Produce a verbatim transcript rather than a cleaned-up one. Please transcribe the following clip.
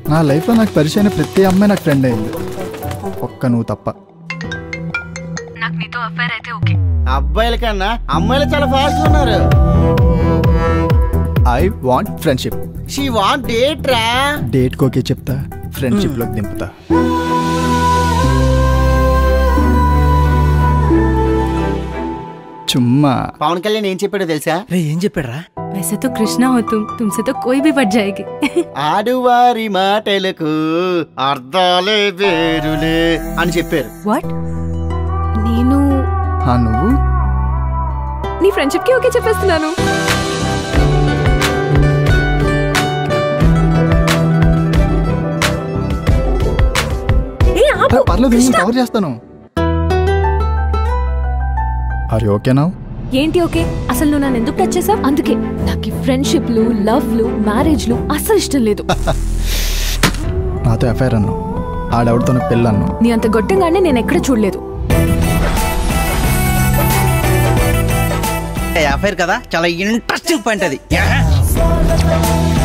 నా లైఫ్లో నాకు పరిచయం ప్రతి అమ్మాయి నాకు ఫ్రెండ్ అయింది, ఒక్క నువ్వు తప్ప. నాకు నీతో అఫైర్ అయితే ఓకే. అబ్బాయిల కన్నా అమ్మాయిలు చాలా ఫాస్ట్ ఉన్నారు. I want friendship. She want date రా. డేట్ కోకే చెప్తా, ఫ్రెండ్షిప్ లోకి దింపుతా. చుమ్మా పవన్ కళ్యాణ్ ఏం చెప్పాడో తెలుసా? రే ఏం చెప్పాడు రా? वैसे तो कृष्णा हो तुम, तुमसे तो कोई भी बच जाएगी. ఆడువారి మాటలకు అర్థాలే వేరులే అని చెప్పారు. What? నేను హా నువ్వు నీ ఫ్రెండ్షిప్ కి ఓకే చెప్పేస్తున్నాను. ఏ ఆపు. పర్లేదు నేను కవర్ చేస్తాను. Are you okay now? ఏంటి ఓకే? అసలు నువ్వు నన్ను ఎందుకు టచ్ చేసావు? అందుకే నాకు ఫ్రెండ్షిప్లు, లవ్లు, మ్యారేజ్లు అస్సలు ఇష్టం లేదు. నాతో ఎఫ్ఐఆర్ అన్నావు, ఆడెవడితో పెళ్ళి అన్నావు. నీ అంత గొట్టంగానే నేను ఎక్కడ చూడలేదు. అఫైర్ కదా, చాలా ఇంట్రెస్టింగ్ పాయింట్ అది.